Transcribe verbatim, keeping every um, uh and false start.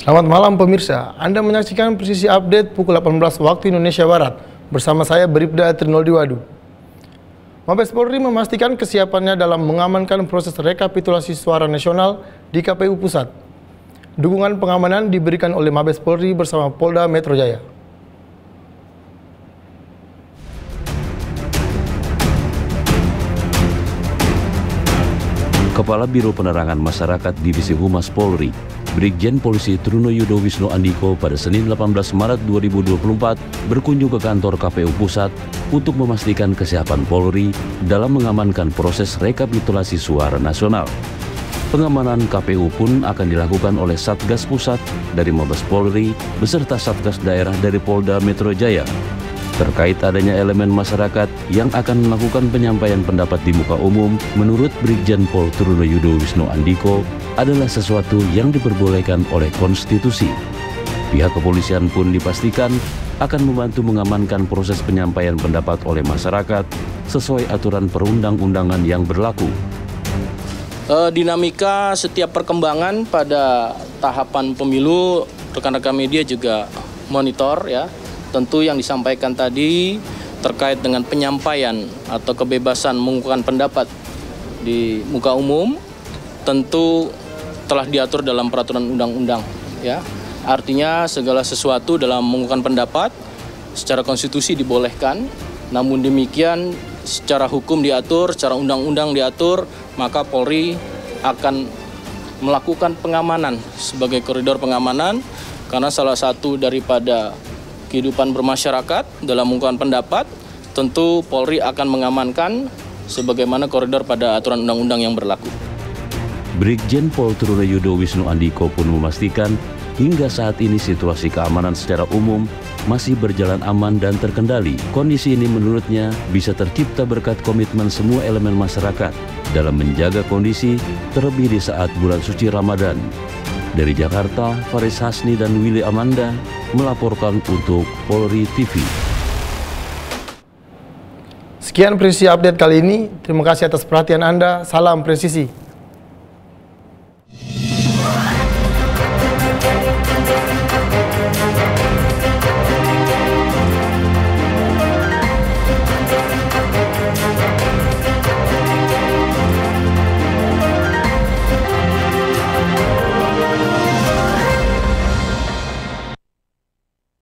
Selamat malam pemirsa, Anda menyaksikan Presisi Update pukul delapan belas waktu Indonesia Barat. Bersama saya Bribda Trinoldi Wadu. Mabes Polri memastikan kesiapannya dalam mengamankan proses rekapitulasi suara nasional di K P U Pusat. Dukungan pengamanan diberikan oleh Mabes Polri bersama Polda Metro Jaya. Kepala Biro Penerangan Masyarakat Divisi Humas Polri, Brigjen Polisi Trunoyudo Wisnu Andiko pada Senin delapan belas Maret dua ribu dua puluh empat berkunjung ke kantor K P U Pusat untuk memastikan kesiapan Polri dalam mengamankan proses rekapitulasi suara nasional. Pengamanan K P U pun akan dilakukan oleh Satgas Pusat dari Mabes Polri beserta Satgas Daerah dari Polda Metro Jaya. Terkait adanya elemen masyarakat yang akan melakukan penyampaian pendapat di muka umum, menurut Brigjen Pol Trunoyudo Wisnu Andiko adalah sesuatu yang diperbolehkan oleh konstitusi. Pihak kepolisian pun dipastikan akan membantu mengamankan proses penyampaian pendapat oleh masyarakat sesuai aturan perundang-undangan yang berlaku. E, dinamika setiap perkembangan pada tahapan pemilu, rekan-rekan media juga monitor ya. Tentu yang disampaikan tadi terkait dengan penyampaian atau kebebasan mengungkapkan pendapat di muka umum tentu telah diatur dalam peraturan undang-undang ya. Artinya segala sesuatu dalam mengungkapkan pendapat secara konstitusi dibolehkan, namun demikian secara hukum diatur, secara undang-undang diatur, maka Polri akan melakukan pengamanan sebagai koridor pengamanan karena salah satu daripada kehidupan bermasyarakat dalam mengungkapkan pendapat, tentu Polri akan mengamankan sebagaimana koridor pada aturan undang-undang yang berlaku. Brigjen Pol Trunoyudo Wisnu Andiko pun memastikan hingga saat ini situasi keamanan secara umum masih berjalan aman dan terkendali. Kondisi ini menurutnya bisa tercipta berkat komitmen semua elemen masyarakat dalam menjaga kondisi terlebih di saat bulan suci Ramadan. Dari Jakarta, Faris Hasni dan Willy Amanda melaporkan untuk Polri T V. Sekian Presisi Update kali ini. Terima kasih atas perhatian Anda. Salam presisi.